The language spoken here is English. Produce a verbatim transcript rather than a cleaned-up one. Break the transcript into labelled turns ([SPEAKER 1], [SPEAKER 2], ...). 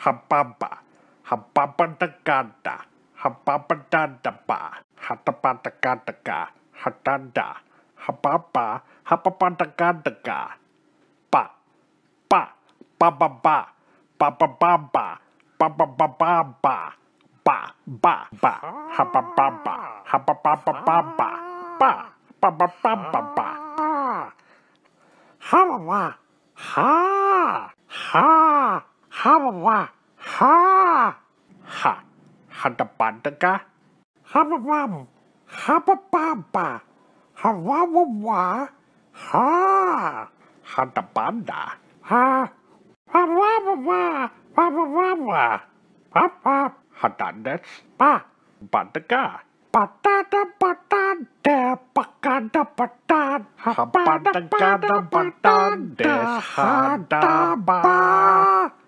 [SPEAKER 1] hababa, hababandaganda, hababadandaba, hatabandagadaga, hadanda, hababa, hababandagadaga, ba, ba, bababa, babababa, babababa, ba, ba, ba, habababa, hababababa, ba, babababa, hawawa, ha, ha, hawawa, ha, ha, hadabandaga, hababam, habababa, hawawawa, ha, hadabanda, ha, hawawawa, hawawawa, papa, hadandas, pa, bandaga, patada, patada, pakada, patada, habanda, gada, padandes, hadaba.